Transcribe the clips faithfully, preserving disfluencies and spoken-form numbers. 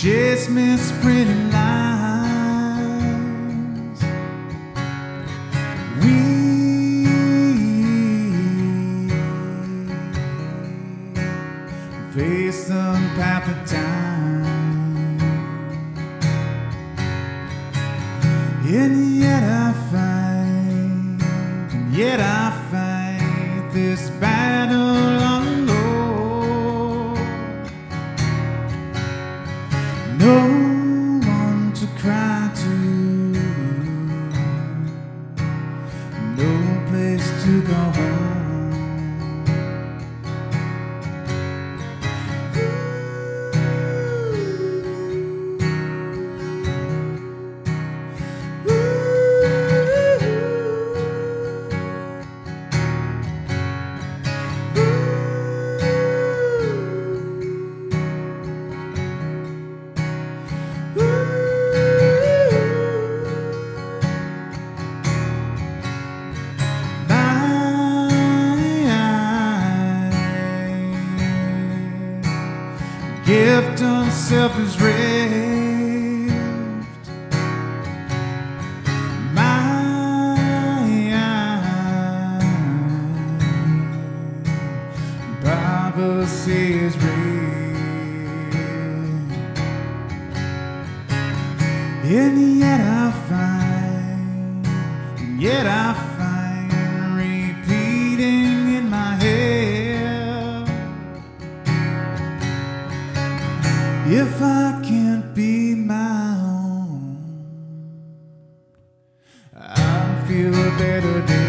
chase Miss Pretty Lines. We face the path of time, and yet I fight, and yet I fight this battle alone. No one to cry to, no place to go home. Gift of self is ripped. My privacy is real, and yet I find, and yet I find repeating in my head. If I can't be my own, I'll feel a better day.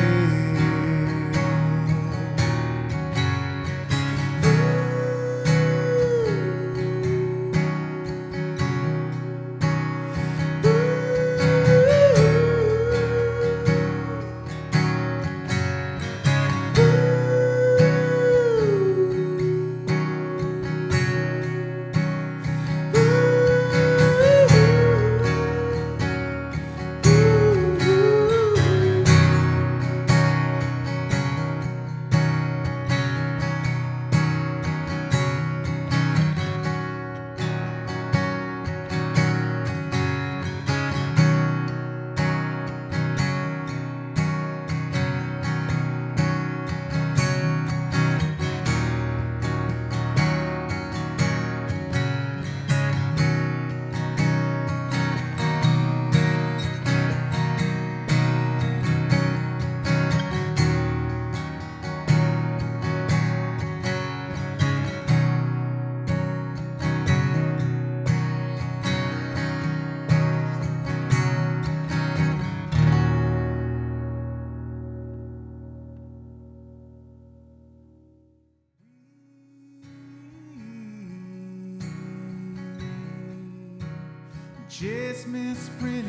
Chase Miss Pretty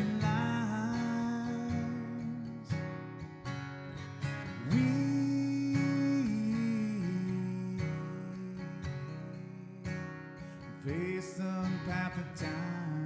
Lines. We face the path of time.